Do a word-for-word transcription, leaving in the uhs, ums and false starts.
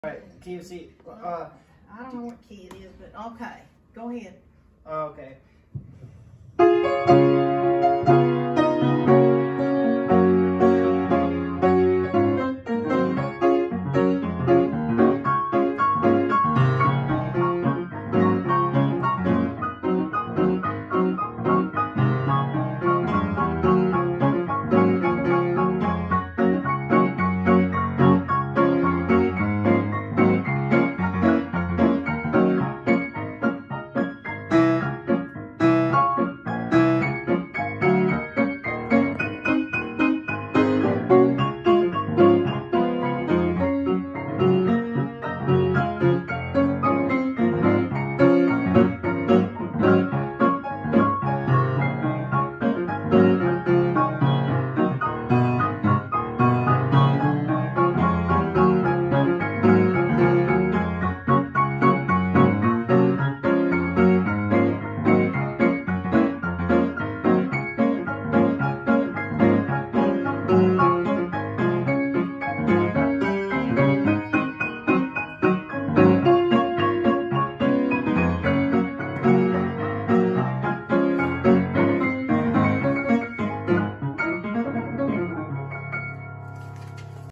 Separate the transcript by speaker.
Speaker 1: Alright, can you see? Uh,
Speaker 2: I don't know what key it is, but okay. Go ahead.
Speaker 1: okay.